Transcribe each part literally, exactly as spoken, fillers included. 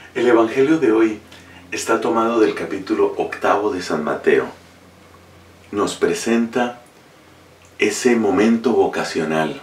El Evangelio de hoy está tomado del capítulo octavo de San Mateo. Nos presenta ese momento vocacional.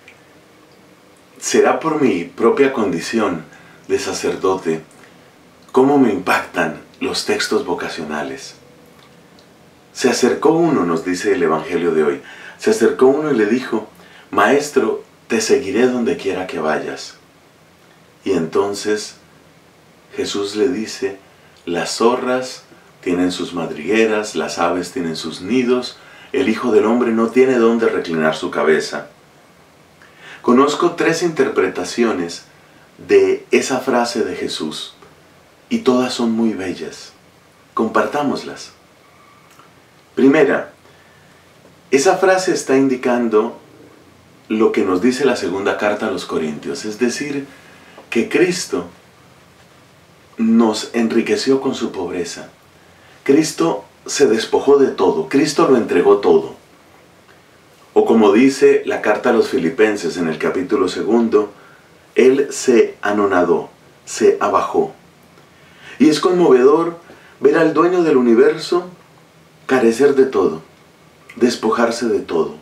Será por mi propia condición de sacerdote cómo me impactan los textos vocacionales. Se acercó uno, nos dice el Evangelio de hoy, se acercó uno y le dijo: Maestro, te seguiré donde quiera que vayas. Y entonces Jesús le dice: las zorras tienen sus madrigueras, las aves tienen sus nidos, el Hijo del Hombre no tiene dónde reclinar su cabeza. Conozco tres interpretaciones de esa frase de Jesús y todas son muy bellas. Compartámoslas. Primera, esa frase está indicando lo que nos dice la segunda carta a los Corintios, es decir, que Cristo nos enriqueció con su pobreza. Cristo se despojó de todo, Cristo lo entregó todo. O como dice la carta a los Filipenses en el capítulo segundo, Él se anonadó, se abajó. Y es conmovedor ver al dueño del universo carecer de todo, despojarse de todo.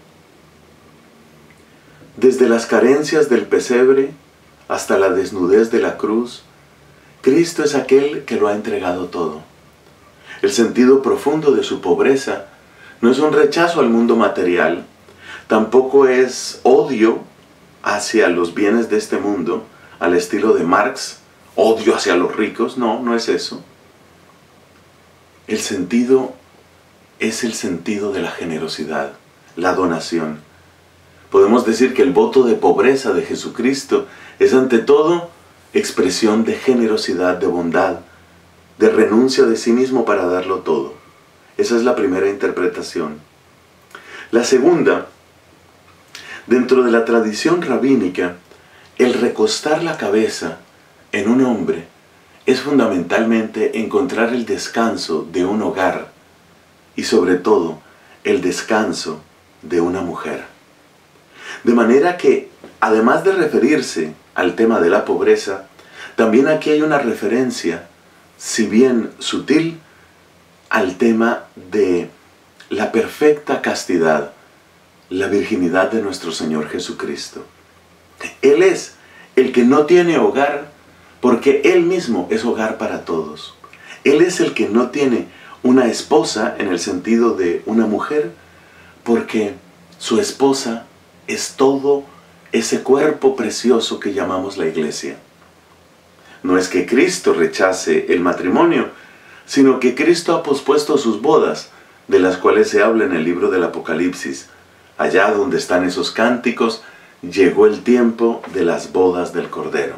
Desde las carencias del pesebre hasta la desnudez de la cruz, Cristo es aquel que lo ha entregado todo. El sentido profundo de su pobreza no es un rechazo al mundo material, tampoco es odio hacia los bienes de este mundo, al estilo de Marx, odio hacia los ricos. No, no es eso. El sentido es el sentido de la generosidad, la donación. Podemos decir que el voto de pobreza de Jesucristo es ante todo expresión de generosidad, de bondad, de renuncia de sí mismo para darlo todo. Esa es la primera interpretación. La segunda, dentro de la tradición rabínica, el recostar la cabeza en un hombre es fundamentalmente encontrar el descanso de un hogar y sobre todo el descanso de una mujer. De manera que, además de referirse al tema de la pobreza, también aquí hay una referencia, si bien sutil, al tema de la perfecta castidad, la virginidad de nuestro Señor Jesucristo. Él es el que no tiene hogar porque Él mismo es hogar para todos. Él es el que no tiene una esposa en el sentido de una mujer porque su esposa es todo ese cuerpo precioso que llamamos la iglesia. No es que Cristo rechace el matrimonio, sino que Cristo ha pospuesto sus bodas, de las cuales se habla en el libro del Apocalipsis. Allá donde están esos cánticos, llegó el tiempo de las bodas del Cordero.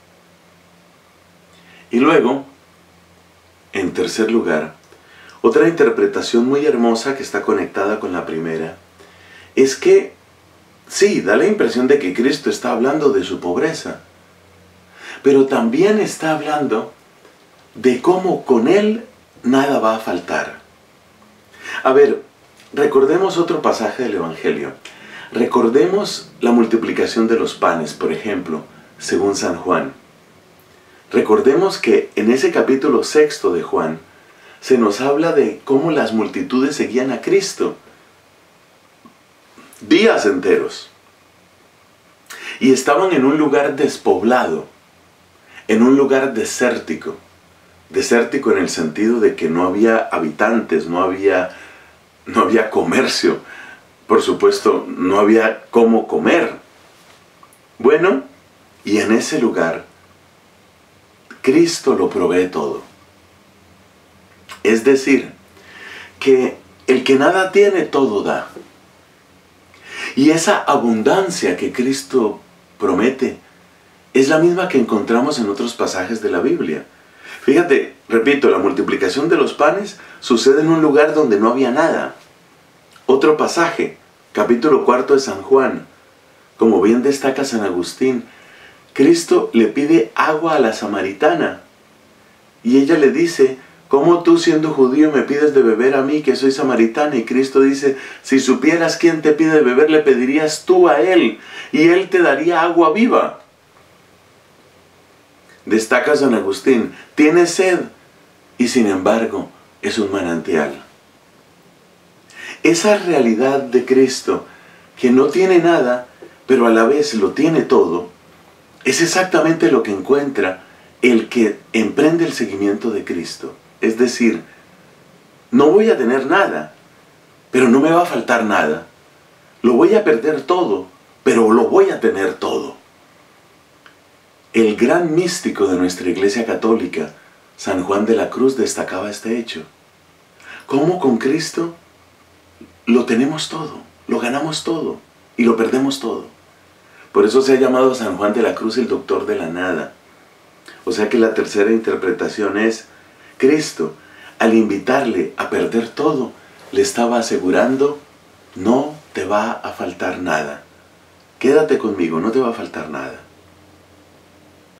Y luego, en tercer lugar, otra interpretación muy hermosa que está conectada con la primera, es que sí, da la impresión de que Cristo está hablando de su pobreza, pero también está hablando de cómo con Él nada va a faltar. A ver, recordemos otro pasaje del Evangelio. Recordemos la multiplicación de los panes, por ejemplo, según San Juan. Recordemos que en ese capítulo sexto de Juan se nos habla de cómo las multitudes seguían a Cristo días enteros. Y estaban en un lugar despoblado, en un lugar desértico. Desértico en el sentido de que no había habitantes, no había, no había comercio. Por supuesto, no había cómo comer. Bueno, y en ese lugar, Cristo lo provee todo. Es decir, que el que nada tiene, todo da. Y esa abundancia que Cristo promete es la misma que encontramos en otros pasajes de la Biblia. Fíjate, repito, la multiplicación de los panes sucede en un lugar donde no había nada. Otro pasaje, capítulo cuarto de San Juan, como bien destaca San Agustín, Cristo le pide agua a la samaritana y ella le dice: ¿cómo tú, siendo judío, me pides de beber a mí, que soy samaritana? Y Cristo dice: si supieras quién te pide de beber, le pedirías tú a Él, y Él te daría agua viva. Destaca San Agustín, tiene sed y sin embargo es un manantial. Esa realidad de Cristo, que no tiene nada, pero a la vez lo tiene todo, es exactamente lo que encuentra el que emprende el seguimiento de Cristo. Es decir, no voy a tener nada, pero no me va a faltar nada. Lo voy a perder todo, pero lo voy a tener todo. El gran místico de nuestra Iglesia Católica, San Juan de la Cruz, destacaba este hecho. ¿Cómo con Cristo lo tenemos todo, lo ganamos todo y lo perdemos todo? Por eso se ha llamado a San Juan de la Cruz el doctor de la nada. O sea que la tercera interpretación es, Cristo, al invitarle a perder todo, le estaba asegurando, no te va a faltar nada. Quédate conmigo, no te va a faltar nada.